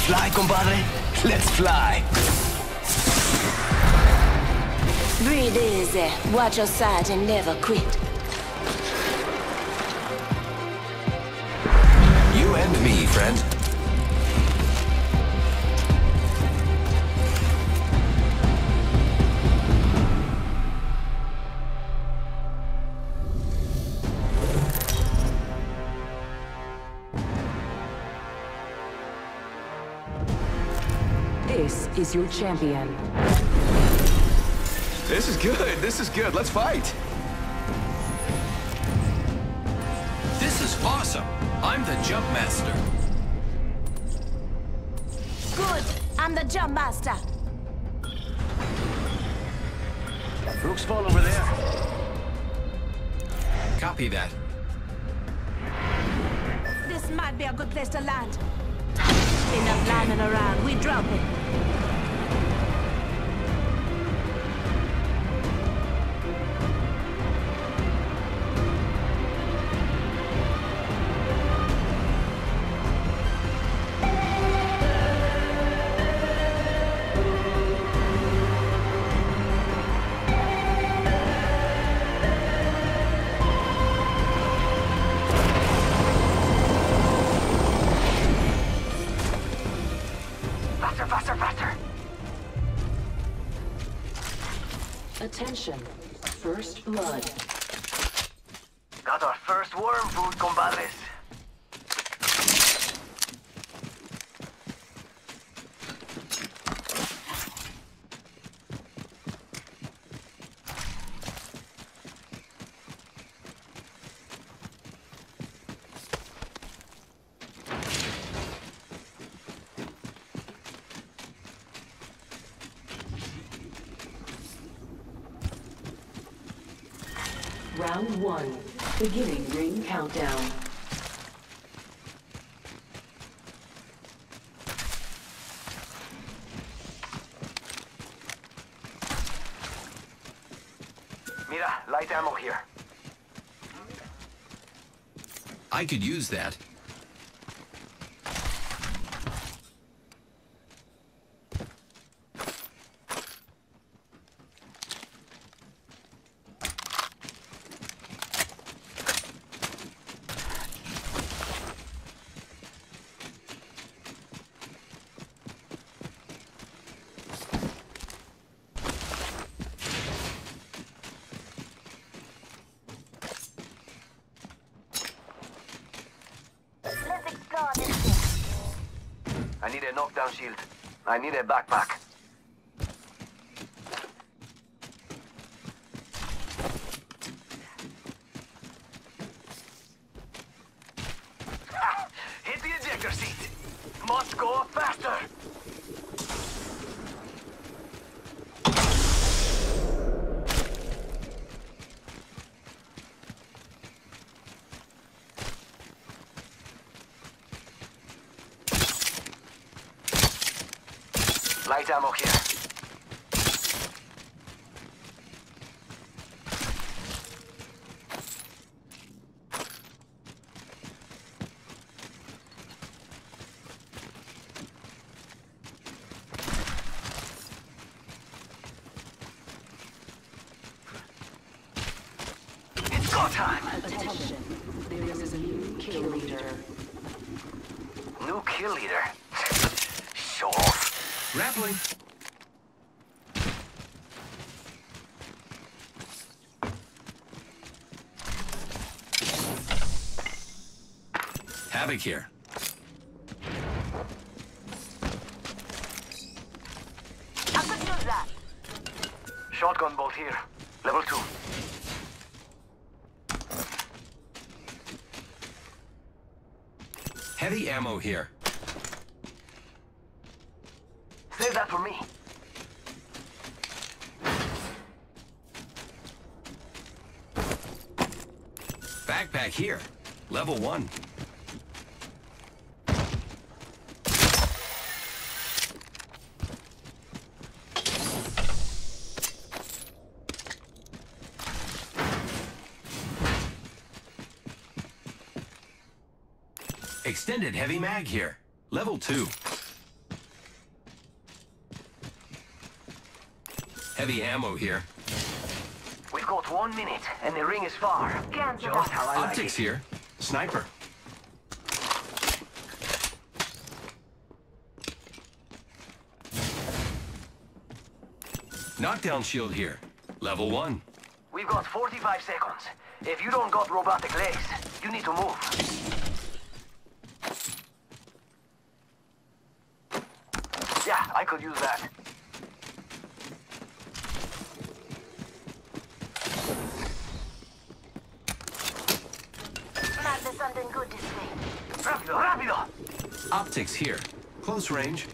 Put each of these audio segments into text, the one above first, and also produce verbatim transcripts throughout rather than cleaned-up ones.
fly, compadre? Let's fly. Breathe easy, watch your side and never quit. You and me, friend. This is your champion. This is good, this is good, let's fight! This is awesome. I'm the jump master. Good, I'm the jump master. Rook's fall over there. Copy that. This might be a good place to land. Enough landing around, we drop it. Faster, faster! Attention. First blood. Got our first worm food, compadres. Round one. Beginning ring countdown. Mira, light ammo here. I could use that. I need a knockdown shield. I need a backpack. Ha! Hit the ejector seat. Must go faster. Light ammo here. It's go time! Attention. There is a new kill leader. New kill leader. Show off. Grappling. Havoc here. I could use that. Shotgun bolt here. Level two. Heavy ammo here. Save that for me. Backpack here. Level one. Extended heavy mag here. Level two. Heavy ammo here. We've got one minute, and the ring is far. Just how I like Optics it. here. Sniper. Knockdown shield here. Level one. We've got forty-five seconds. If you don't got robotic legs, you need to move. Yeah, I could use that. Might be something good this way. Rápido, rápido! Optics here. Close range.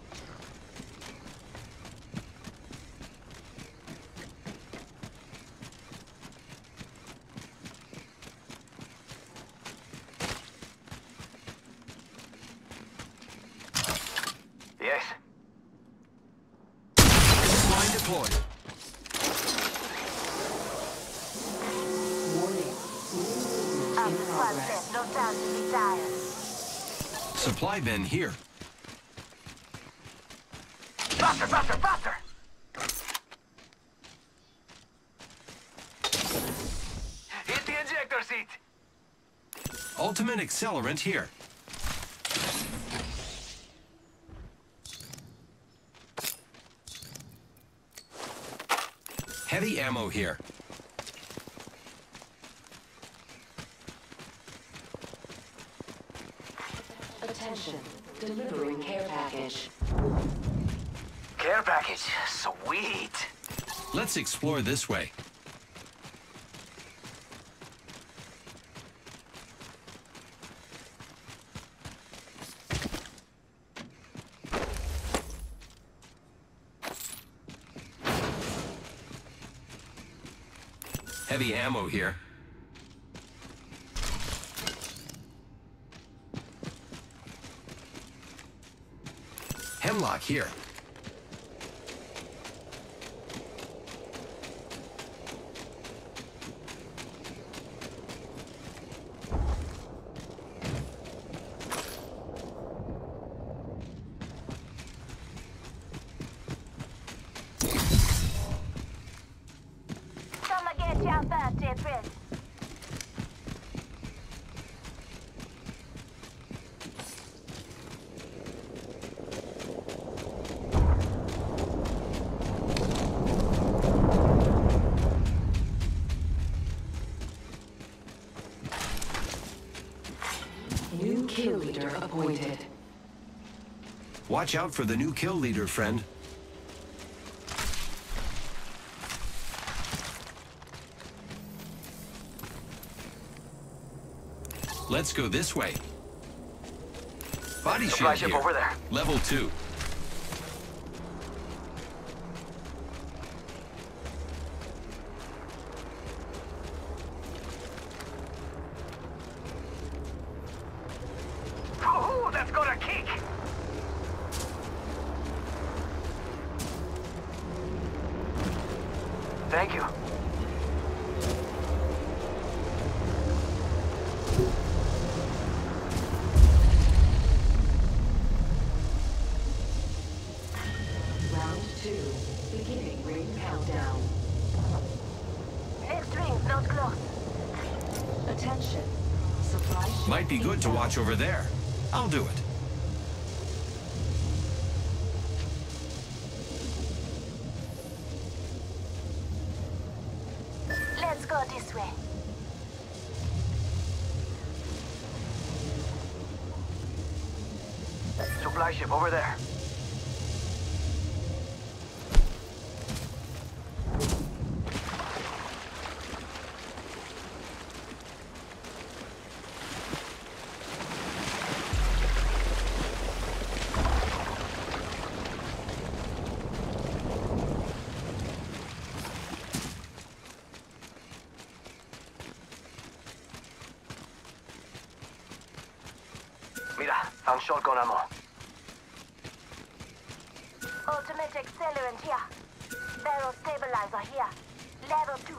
Yes. Line deployed. Warning. Up In one progress. step, no time to be tired. Supply bin here. Faster, faster, faster! Hit the ejector seat! Ultimate accelerant here. Heavy ammo here. Attention. Delivering care package. Care package. Sweet! Let's explore this way. Heavy ammo here. Hemlock here. Come and get your birthday present. New kill leader appointed. Watch out for the new kill leader, friend. Let's go this way. Body Supply shield ship here. over there. Level two. Ooh, that's got a kick! Thank you. Round two. Beginning ring countdown. Next ring's not close. Attention. Supply ship Might be good to inbound. watch over there. I'll do it. Let's go this way. Supply ship over there. Mira, found shotgun ammo. Ultimate accelerant here. Barrel stabilizer here. Level two.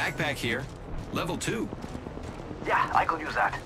Backpack here. Level two. Yeah, I could use that.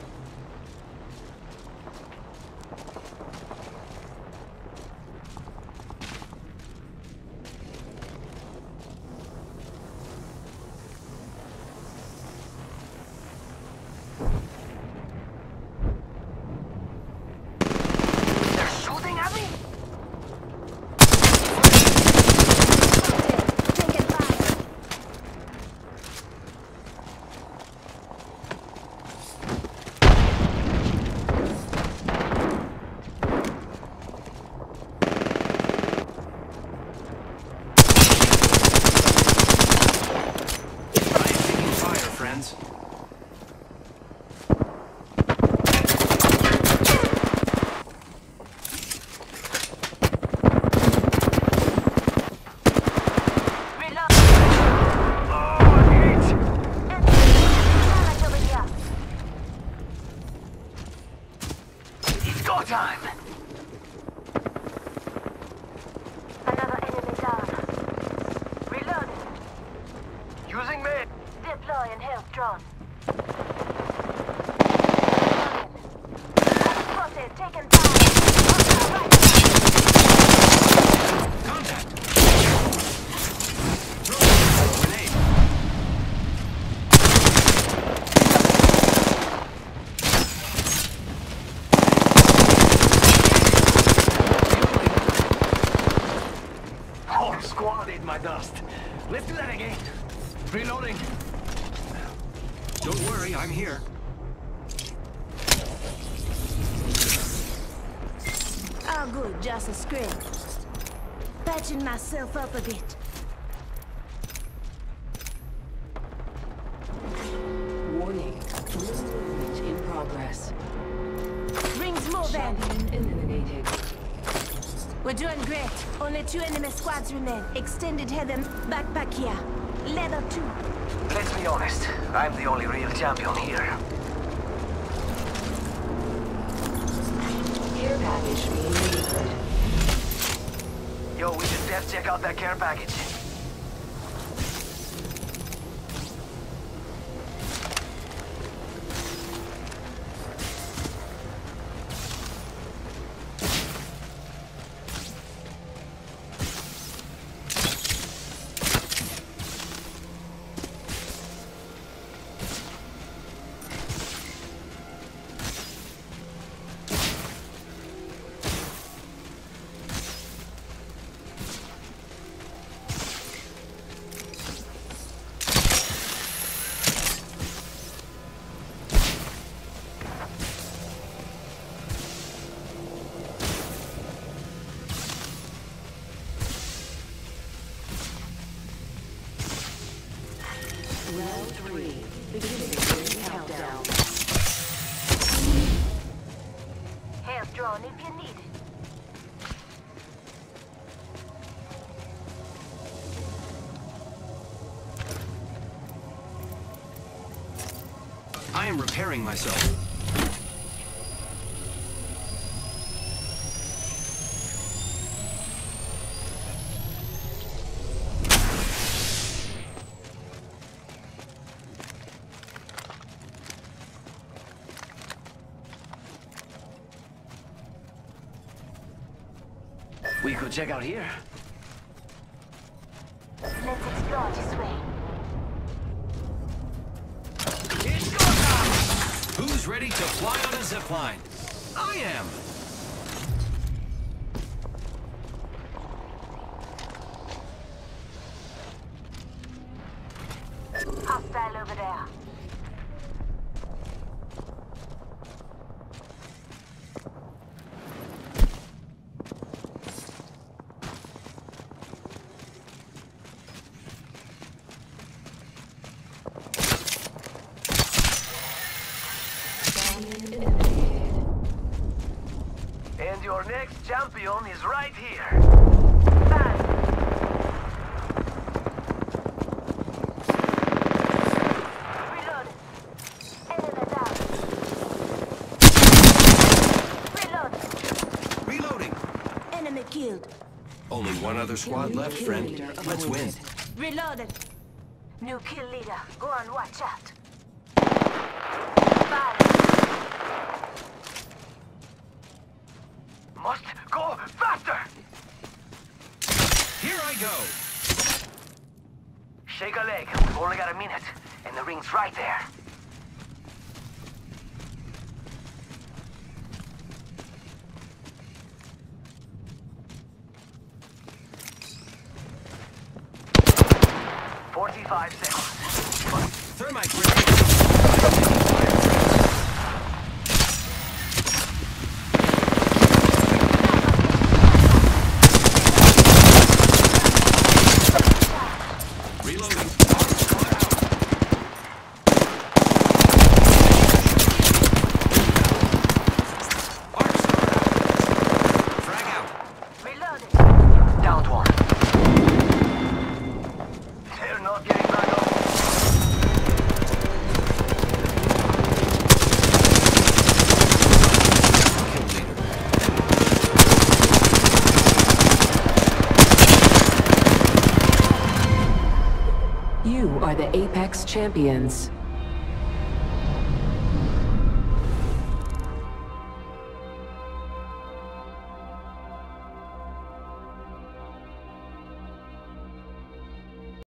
Time. Another enemy down. Reload. Using me. Deploy and health drawn. Spotted, taken down. Right. Contact. Throw grenade. Squad ate my dust. Let's do that again. Reloading. Don't worry, I'm here. Oh, good, just a scrape. Patching myself up a bit. Warning. Movement in progress. Rings moving. Champion eliminated. We're doing great. Only two enemy squads remain. Extended heaven, backpack here. Level two. Let's be honest. I'm the only real champion here. Care package being delivered. Yo, we should def check out that care package. Round three. Beginning ring countdown. Health drawn if you need it. I am repairing myself. We could check out here. Let's explore this way. It's go time! Who's ready to fly on a zipline? I am! Hostile over there. And your next champion is right here. Bad. Reload. Enemy down. Reload. Reloading! Enemy killed. Only one other squad left, friend. Let's win. Reloaded. New kill leader. Go on, watch out. Bad. Must go faster! Here I go. Shake a leg. We've only got a minute, and the ring's right there. Forty-five seconds. Thermite grenade. Reloading. Frag out. Reloading. Downed one. They're not getting back up. Kill leader. You are the Apex Champions.